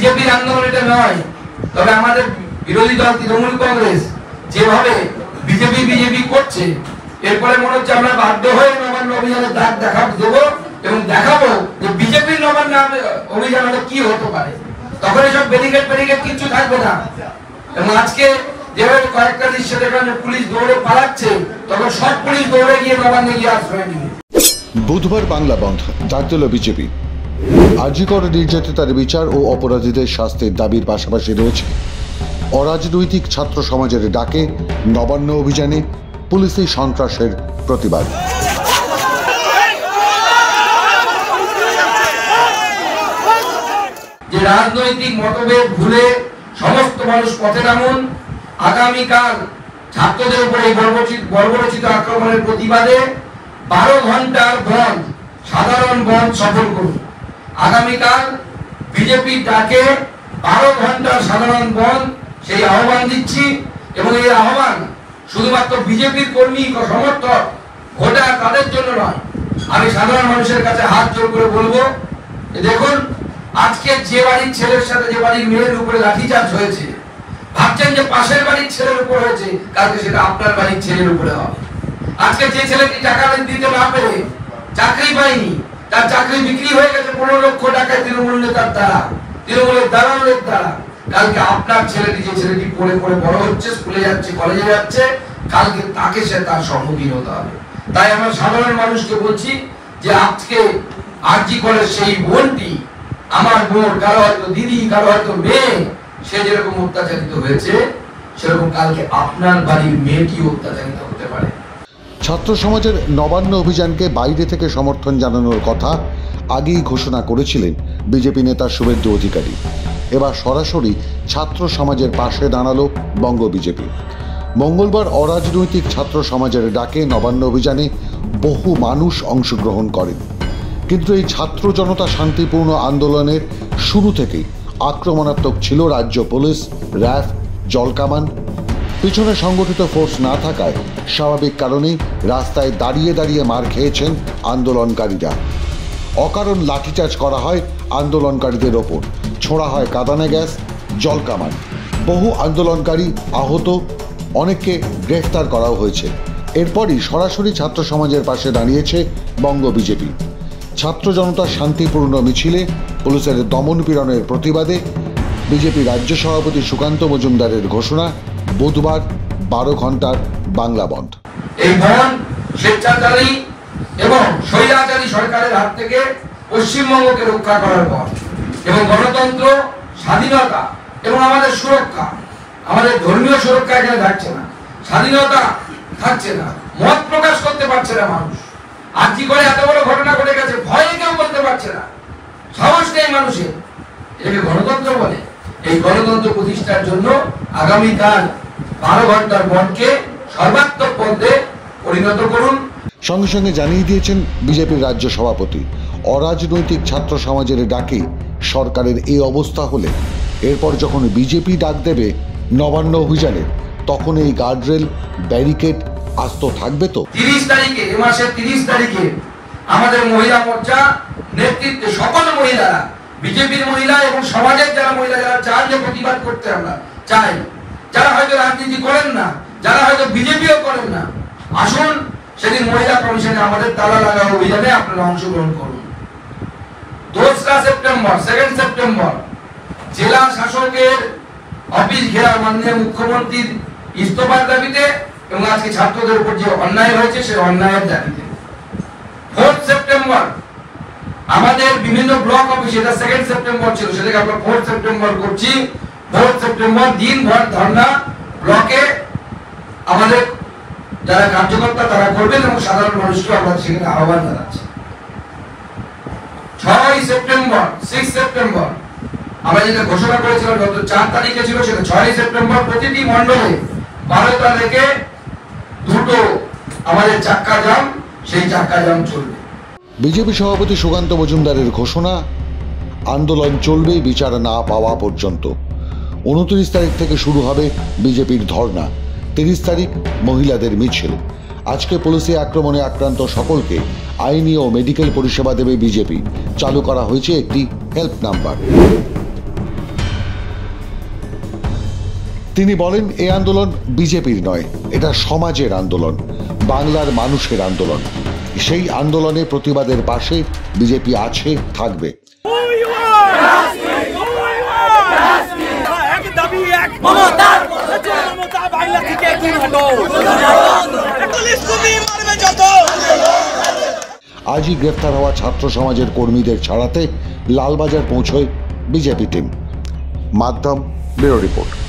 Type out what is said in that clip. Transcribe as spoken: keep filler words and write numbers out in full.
বিজেপির আন্দোলন এটা নয়। তবে আমাদের বিরোধী দল তৃণমূল কংগ্রেস যেভাবে বিজেপি বিজেপি করছে, এরপরে মনে হচ্ছে আমরা বাধ্য হয়ে নবান্ন অভিযানের দাগ দেখাবো দেবো এবং দেখাবো যে বিজেপির নবান্ন অভিযান হলে কি হতে পারে। তখন এসব ব্যারিকেড ব্যারিকেড কিছু থাকবে না। এবং আজকে যেভাবে কয়েকটা দৃশ্য দেখলাম পুলিশ দৌড়ে পালাচ্ছে, তখন সব পুলিশ দৌড়ে গিয়ে নবান্নে গিয়ে আশ্রয় নিবে। বুধবার বাংলা বন্ধ ডাক দিল বিজেপি। আরজিকর নির্যাতিতার বিচার ও অপরাধীদের শাস্তির দাবির পাশাপাশি রয়েছে অরাজনৈতিক ছাত্র সমাজের ডাকে নবান্ন অভিযানে পুলিশি সন্ত্রাসের প্রতিবাদ। যে রাজনৈতিক মতভেদ ভুলে সমস্ত মানুষ পথে নামুন। আগামীকাল ছাত্রদের উপরে বর্বরচিত আক্রমণের প্রতিবাদে বারো ঘন্টার বন্ধ, সাধারণ বন্ধ সফল করুন। আগামীকাল বিজেপির ডাকে বারো ঘন্টার সাধারণ বন্ধ সেই আহ্বান দিচ্ছি। এবং এই আহ্বান শুধুমাত্র বিজেপির কর্মী সমর্থক ভোটার তাদের জন্য নয়, আমি সাধারণ মানুষের কাছে হাত জোর করে বলবো, দেখুন আজকে যে বাড়ির ছেলের সাথে যে বাড়ির মেয়ের উপরে লাঠিচার্জ হয়েছে, ভাবছেন যে পাশের বাড়ির ছেলের উপর হয়েছে, কালকে সেটা আপনার বাড়ির ছেলের উপরে হবে। আজকে যে ছেলেটি টাকা দিতে না পেরে চাকরি পায়নি, তার চাকরি বিক্রি হয়ে গেছে পনেরো লক্ষ টাকায় তৃণমূল নেতার দ্বারা, তৃণমূলের দালালের দ্বারা, কালকে আপনার ছেলেটি যে ছেলেটি পড়ে পড়ে বড় হচ্ছে, স্কুলে যাচ্ছে, কলেজে যাচ্ছে, কালকে তাকে সে তার সম্মুখীন হতে হবে। তাই আমরা সাধারণ মানুষকে বলছি যে আজকে আরজি কলেজ সেই বোনটি, আমার বোন, কারো হয়তো দিদি, কারো হয়তো মেয়ে, সে যেরকম অত্যাচারিত হয়েছে সেরকম কালকে আপনার বাড়ির মেয়েটি অত্যাচারিত হতে পারে। ছাত্র সমাজের নবান্ন অভিযানকে বাইরে থেকে সমর্থন জানানোর কথা আগেই ঘোষণা করেছিলেন বিজেপি নেতা শুভেন্দু অধিকারী। এবার সরাসরি ছাত্র সমাজের পাশে দাঁড়ালো বঙ্গ বিজেপি। মঙ্গলবার অরাজনৈতিক ছাত্র সমাজের ডাকে নবান্ন অভিযানে বহু মানুষ অংশগ্রহণ করেন। কিন্তু এই ছাত্র জনতা শান্তিপূর্ণ আন্দোলনের শুরু থেকেই আক্রমণাত্মক ছিল রাজ্য পুলিশ, র্যাব, জলকামান। পিছনে সংগঠিত ফোর্স না থাকায় স্বাভাবিক কারণেই রাস্তায় দাঁড়িয়ে দাঁড়িয়ে মার খেয়েছেন আন্দোলনকারীরা। অকারণ লাঠিচার্জ করা হয় আন্দোলনকারীদের ওপর, ছোড়া হয় কাঁদানে গ্যাস, জলকামান। বহু আন্দোলনকারী আহত, অনেককে গ্রেফতার করাও হয়েছে। এরপরই সরাসরি ছাত্র সমাজের পাশে দাঁড়িয়েছে বঙ্গ বিজেপি। ছাত্র জনতার শান্তিপূর্ণ মিছিলে পুলিশের দমন পীড়নের প্রতিবাদে বিজেপি রাজ্য সভাপতি সুকান্ত মজুমদারের ঘোষণা, বুধবার বারো ঘন্টার বাংলা বন্ধ। এই বন্ধ স্বেচ্ছাচারী এবং স্বৈরাচারী সরকারের হাত থেকে পশ্চিমবঙ্গকে রক্ষা করার পর এবং গণতন্ত্র, স্বাধীনতা এবং আমাদের সুরক্ষা, আমাদের ধর্মীয় সুরক্ষা এখানে থাকছে না, স্বাধীনতা থাকছে না, মত প্রকাশ করতে পারছে না মানুষ। আজকে করে এত বড় ঘটনা ঘটে গেছে, ভয়ে কেউ বলতে পারছে না, সাহস নেই মানুষের। এটাকে গণতন্ত্র বলে। এই গণতন্ত্র প্রতিষ্ঠার জন্য আগামীকাল বারো ঘন্টার বন্ধকে সর্বাত্মক পথে পরিণত করুন। সঙ্গে সঙ্গে জানিয়ে দিয়েছেন বিজেপির রাজ্য সভাপতি, অরাজনৈতিক ছাত্র সমাজের ডাকে সরকারের এই অবস্থা হলে এরপর যখন বিজেপি ডাক দেবে নবান্ন অভিযানের, তখন এই গার্ডরেল, ব্যারিকেড আস্ত থাকবে তো। তিরিশ তারিখে, এ মাসের তিরিশ তারিখে আমাদের মহিলা মোর্চা নেতৃত্বে সকল মহিলারা, বিজেপির মহিলা এবং সমাজের যারা মহিলা যারা চান যে প্রতিবাদ করতে আমরা চাই, যারা হয়তো রাজনীতি করেন না, যারা হয়তো বিজেপিও করেন না, আসুন সেদিন মহিলা কমিশনে আমাদের তালা লাগা অভিযানে আপনারা অংশগ্রহণ করুন। দোসরা সেপ্টেম্বর, সেকেন্ড সেপ্টেম্বর জেলা শাসকের অফিস ঘেরা মাননীয় মুখ্যমন্ত্রীর ইস্তফার দাবিতে এবং আজকে ছাত্রদের উপর যে অন্যায় হয়েছে সে অন্যায়ের দাবিতে। ফোর্থ সেপ্টেম্বর আমাদের বিভিন্ন ব্লক অফিস, এটা সেকেন্ড সেপ্টেম্বর ছিল, সেটাকে আমরা ফোর্থ সেপ্টেম্বর করছি। ফোর্থ সেপ্টেম্বর দিনভর ধর্ণা ব্লকে আমাদের যারা কার্যকর্তা তারা করবেন এবং সাধারণ মানুষকে আমরা সেখানে আহ্বান জানাচ্ছি। ছয় সেপ্টেম্বর, সিক্স সেপ্টেম্বর আমরা যেটা ঘোষণা করেছিলাম গত চার তারিখে ছিল, সেটা ছয় সেপ্টেম্বর প্রতিটি মন্ডলে বারোটা থেকে দুটো আমাদের চাক্কা জাম, সেই চাক্কা জাম চলবে। বিজেপি সভাপতি সুকান্ত মজুমদারের ঘোষণা, আন্দোলন চলবে বিচার না পাওয়া পর্যন্ত। উনত্রিশ তারিখ থেকে শুরু হবে বিজেপির ধর্ণা, তিরিশ তারিখ মহিলাদের মিছিল। আজকে পুলিশি আক্রমণে আক্রান্ত সকলকে আইনি ও মেডিকেল পরিষেবা দেবে বিজেপি। চালু করা হয়েছে একটি হেল্প নাম্বার। তিনি বলেন এই আন্দোলন বিজেপির নয়, এটা সমাজের আন্দোলন, বাংলার মানুষের আন্দোলন। সেই আন্দোলনে প্রতিবাদের পাশে বিজেপি আছে, থাকবে। আজই গ্রেফতার হওয়া ছাত্র সমাজের কর্মীদের ছাড়াতে লালবাজার পৌঁছয় BJP team. Madhyam bureau report.